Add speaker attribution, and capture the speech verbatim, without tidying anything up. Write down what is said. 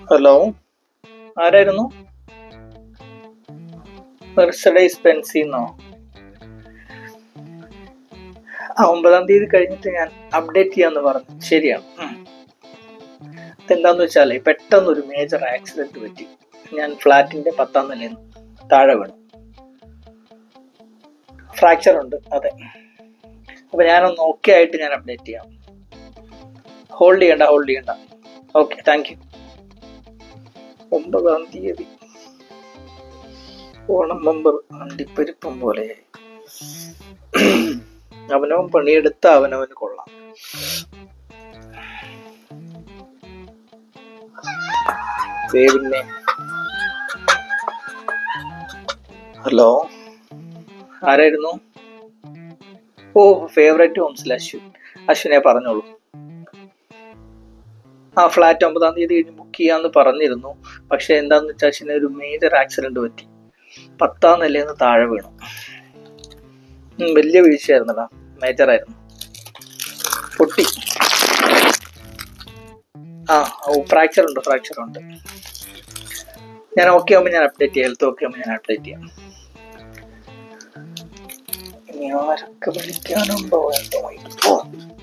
Speaker 1: Hello, ആരായിരുന്നു? മെർസഡൈസ് ബെൻസിന്നോ? ആ ഒമ്പതാം തീയതി കഴിഞ്ഞിട്ട് ഞാൻ അപ്ഡേറ്റ് ചെയ്യാന്ന് പറഞ്ഞു. ശരിയാണ്. എന്താന്ന് വെച്ചാലേ പെട്ടെന്നൊരു മേജർ ആക്സിഡന്റ് പറ്റി. ഞാൻ ഫ്ലാറ്റിന്റെ പത്താം നിലയിൽ താഴെ വീണു. ഫ്രാക്ചർ ഉണ്ട്. അതെ. അപ്പൊ ഞാനൊന്ന് ഓക്കെ ആയിട്ട് ഞാൻ അപ്ഡേറ്റ് ചെയ്യാം. ഹോൾഡ് ചെയ്യണ്ട ഹോൾഡ് ചെയ്യണ്ട ഓക്കെ, താങ്ക് യു. ഒമ്പതാം തീയതി ഓണം ബമ്പർ അണ്ടിപ്പരിപ്പം പോലെ. അവനവൻ പണിയെടുത്ത അവനവന് കൊള്ളാം. പിന്നെ ഹലോ, ആരായിരുന്നു? ഓ, ഫേവറേറ്റ് ഹോംസിൽ അശ്വിൻ. അശ്വിനെ പറഞ്ഞോളൂ. ആ ഫ്ലാറ്റ് ഒമ്പതാം തീയതി കഴിഞ്ഞ് ബുക്ക് ചെയ്യാന്ന് പറഞ്ഞിരുന്നു. പക്ഷെ എന്താന്ന് വെച്ചാൽ അശ്വിന് ഒരു മേജർ ആക്സിഡന്റ് പറ്റി. പത്താം നിലയിൽ നിന്ന് താഴെ വീണു. വലിയ വീഴ്ചയായിരുന്നടാ, മേജർ ആയിരുന്നു. പൊട്ടി. ആ ഓ ഫ്രാക്ചർ ഉണ്ട് ഫ്രാക്ചർ ഉണ്ട്. ഞാൻ ഓക്കെ ആകുമ്പോൾ ഞാൻ അപ്ഡേറ്റ് ചെയ്യാം. ഹെൽത്ത് ഓക്കെ ആകുമ്പോൾ ഞാൻ അപ്ഡേറ്റ് ചെയ്യാം. ഇനി ആരൊക്കെ വിളിക്കാനുണ്ടോ എന്തോ.